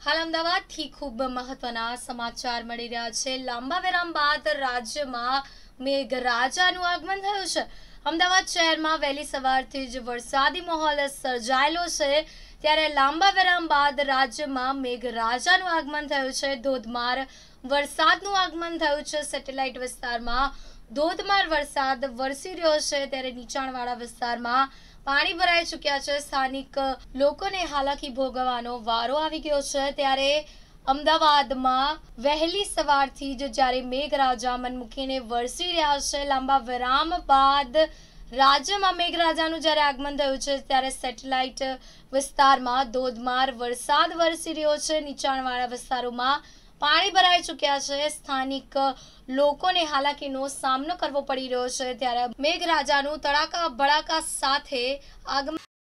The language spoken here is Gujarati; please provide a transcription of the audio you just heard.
હાલ અમદાવાદથી ખૂબ મહત્વના સમાચાર મળી રહ્યા છે। લાંબા વિરામ બાદ રાજ્યમાં મેઘરાજાનું આગમન થયું છે। અમદાવાદ શહેરમાં વહેલી સવારથી જ વરસાદી માહોલ સર્જાયેલો છે, ત્યારે લાંબા વિરામ બાદ રાજ્યમાં મેઘરાજાનું આગમન થયું છે। ધોધમાર વરસાદનું આગમન થયું છે। સેટેલાઇટ વિસ્તારમાં ધોધમાર વરસાદ વરસી રહ્યો છે, ત્યારે નીચાણવાળા વિસ્તારમાં પાણી ભરાઈ ચૂક્યા છે। સ્થાનિક લોકોને હાલાકી ભોગવવાનો વારો આવી ગયો છે। ત્યારે અમદાવાદમાં વહેલી સવારથી જ જ્યારે મેઘરાજા મન મૂકીને વરસી રહ્યા છે, લાંબા વિરામ બાદ રાજ્યમાં મેઘરાજાનું જ્યારે આગમન થયું છે, ત્યારે સેટેલાઇટ વિસ્તારમાં ધોધમાર વરસાદ વરસી રહ્યો છે। નીચાણવાળા વિસ્તારોમાં પાણી ભરાઈ ચૂક્યા છે। સ્થાનિક લોકોને હાલાકીનો સામનો કરવો પડી રહ્યો છે, ત્યારે મેઘરાજાનું તડાકા ભડાકા સાથે આગમન